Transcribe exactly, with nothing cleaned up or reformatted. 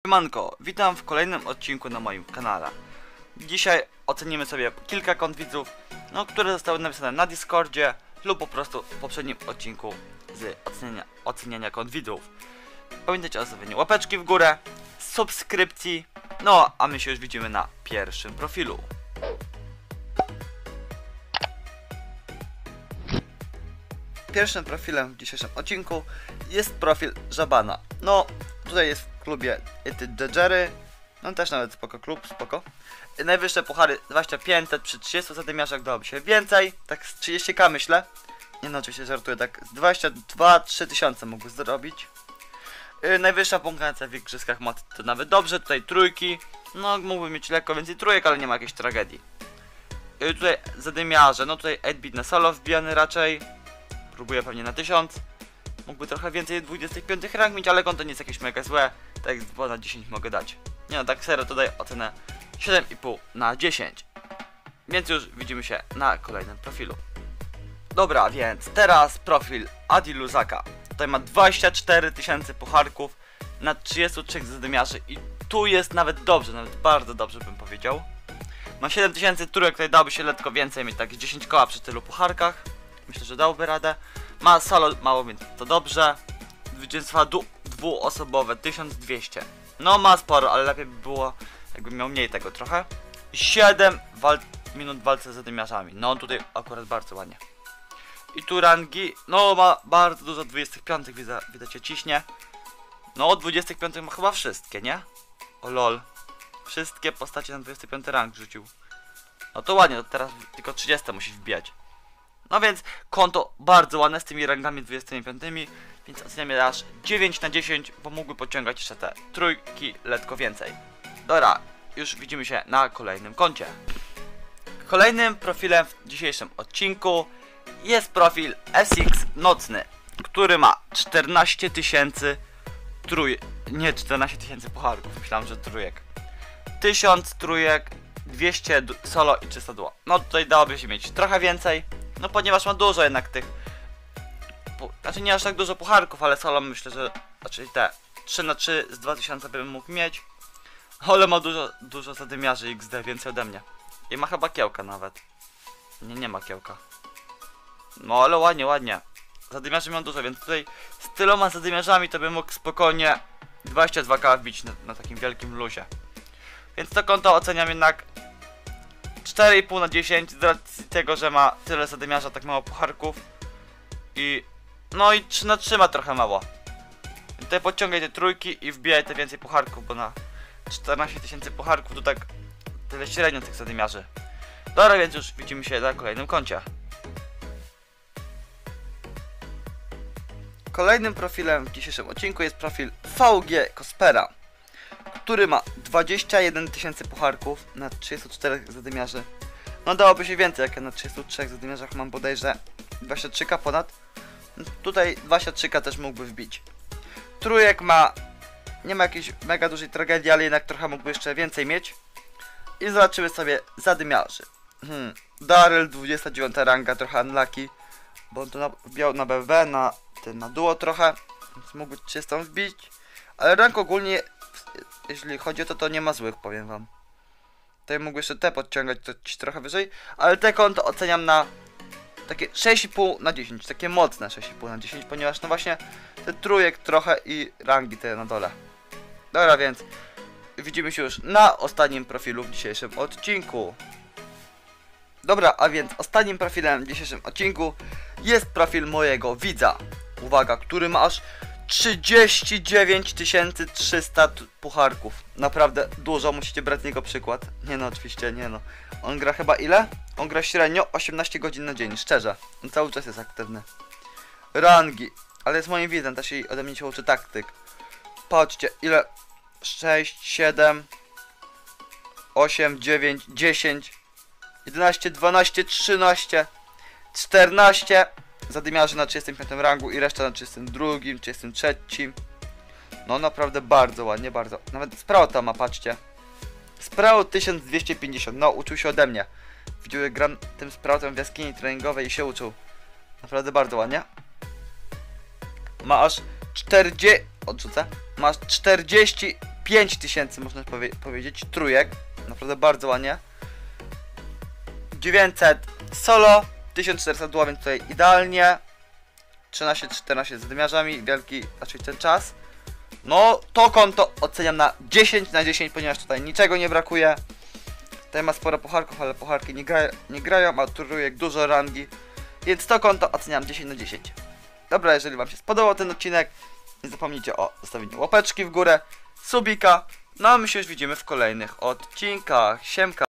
Siemanko, witam w kolejnym odcinku na moim kanale. Dzisiaj ocenimy sobie kilka kont widzów, no, które zostały napisane na Discordzie lub po prostu w poprzednim odcinku z oceniania, oceniania kont widzów. Pamiętajcie o zostawieniu łapeczki w górę, subskrypcji, no a my się już widzimy na pierwszym profilu. Pierwszym profilem w dzisiejszym odcinku jest profil Żabana. No, tutaj jest w klubie Jerry. No też nawet spoko klub, spoko. Najwyższe puchary dwadzieścia pięćset przy trzydziestu zadymiarzach dałoby się więcej. Tak z trzydzieści tysięcy myślę. Nie no, oczywiście żartuję, tak z dwadzieścia dwa do trzech tysięcy mógłby zrobić. Yy, najwyższa punktacja w igrzyskach ma to nawet dobrze, tutaj trójki. No mógłby mieć lekko więcej trójek, ale nie ma jakiejś tragedii. Yy, tutaj zadymiarze, no tutaj osiem bit na solo wbijany raczej. Próbuję pewnie na tysiąc. Mógłby trochę więcej dwudziestych piątych rank mieć, ale konto nie jest jakieś mega złe. Tak jak dwa na dziesięć mogę dać. Nie no, tak serio to daję ocenę siedem i pół na dziesięć. Więc już widzimy się na kolejnym profilu. Dobra, więc teraz profil Adi Luzaka. Tutaj ma dwadzieścia cztery tysiące pucharków na trzydziestu trzech zadymiarzy i tu jest nawet dobrze, nawet bardzo dobrze bym powiedział. Ma siedem tysięcy trójek, tutaj dałoby się lekko więcej mieć, tak dziesięć koła przy tylu pucharkach. Myślę, że dałby radę. Ma solo mało, więc to dobrze. Zwycięstwa dwuosobowe tysiąc dwieście. No ma sporo, ale lepiej by było, jakby miał mniej tego trochę. siedem wal minut w walce z zadymiarzami. No tutaj akurat bardzo ładnie. I tu rangi, no ma bardzo dużo dwudziestych piątych, widać, widać ciśnie. No dwudziestych piątych ma chyba wszystkie, nie? O lol. Wszystkie postacie na dwudziesty piąty rank rzucił. No to ładnie, to teraz tylko trzydzieści musi wbijać. No więc konto bardzo ładne z tymi rangami dwudziestymi piątymi, więc oceniamy aż dziewięć na dziesięć, bo mógłby pociągać jeszcze te trójki lekko więcej. Dobra, już widzimy się na kolejnym koncie. Kolejnym profilem w dzisiejszym odcinku jest profil S X Nocny, który ma czternaście tysięcy trój... nie czternaście tysięcy pucharków, myślałem, że trójek. tysiąc trójek, dwieście solo i trzysta duo. No tutaj dałoby się mieć trochę więcej. No ponieważ ma dużo jednak tych, znaczy nie aż tak dużo pucharków, ale solo myślę, że znaczy te trzy na trzy z dwa tysiące bym mógł mieć. Ale ma dużo, dużo zadymiarzy X D, więcej ode mnie. I ma chyba kiełka nawet. Nie, nie ma kiełka. No ale ładnie, ładnie. Zadymiarzy mam dużo, więc tutaj z tyloma zadymiarzami to bym mógł spokojnie dwadzieścia dwa koła wbić na, na takim wielkim luzie. Więc to konto oceniam jednak cztery i pół na dziesięć z racji tego, że ma tyle zadymiarza, tak mało pucharków. I no i trzy na trzy ma trochę mało. I tutaj podciągaj te trójki i wbijaj te więcej pucharków, bo na czternaście tysięcy pucharków to tak tyle średnio tych zadymiarzy. Dobra, więc już widzimy się na kolejnym koncie. Kolejnym profilem w dzisiejszym odcinku jest profil V G Kospera, który ma dwadzieścia jeden tysięcy pucharków na trzydziestu czterech zadymiarzy. No dałoby się więcej, jak ja na trzydziestu trzech zadymiarzach mam bodajże dwadzieścia trzy K ponad. Tutaj dwadzieścia trzy K też mógłby wbić. Trójek ma, nie ma jakiejś mega dużej tragedii, ale jednak trochę mógłby jeszcze więcej mieć. I zobaczymy sobie zadymiarzy. Hmm. Daryl, dwudziesta dziewiąta ranga, trochę unlucky, bo on to wbijał na B W, na, ten, na duo trochę, więc mógłby trzydziestu wbić. Ale rank ogólnie, jeśli chodzi o to, to nie ma złych, powiem wam. Tutaj mógł jeszcze te podciągać, to ci trochę wyżej, ale te konto oceniam na takie sześć i pół na dziesięć, takie mocne sześć i pół na dziesięć, ponieważ no właśnie te trójek trochę i rangi te na dole. Dobra, więc widzimy się już na ostatnim profilu w dzisiejszym odcinku. Dobra, a więc ostatnim profilem w dzisiejszym odcinku jest profil mojego widza. Uwaga, który ma aż trzydzieści dziewięć tysięcy trzysta pucharków. Naprawdę dużo, musicie brać z niego przykład. Nie no, oczywiście nie no. On gra chyba ile? On gra średnio osiemnaście godzin na dzień, szczerze. On cały czas jest aktywny. Rangi, ale jest moim widzem, też jej ode mnie się uczy taktyk. Patrzcie, ile? sześć, siedem, osiem, dziewięć, dziesięć, jedenaście, dwanaście, trzynaście, czternaście zadymiarzy na trzydziestym piątym rangu i reszta na trzydziestym drugim, trzydziestym trzecim. No naprawdę bardzo ładnie, bardzo. Nawet Sprouta ma, patrzcie. Sprout tysiąc dwieście pięćdziesiąt, no uczył się ode mnie. Widział, jak gram tym Sproutem w jaskini treningowej i się uczył. Naprawdę bardzo ładnie. Ma aż czterdzieści... odrzucę. Ma aż czterdzieści pięć tysięcy można powie powiedzieć, trójek, naprawdę bardzo ładnie. dziewięćset solo, tysiąc czterysta duła, więc tutaj idealnie. trzynaście czternaście z wymiarzami, wielki, raczej ten czas. No, to konto oceniam na dziesięć na dziesięć, ponieważ tutaj niczego nie brakuje. Tutaj ma sporo pucharków, ale pucharki nie, gra nie grają, a trójek dużo rangi. Więc to konto oceniam dziesięć na dziesięć. Dobra, jeżeli wam się spodobał ten odcinek, nie zapomnijcie o zostawieniu łapeczki w górę, subika. No a my się już widzimy w kolejnych odcinkach. Siemka!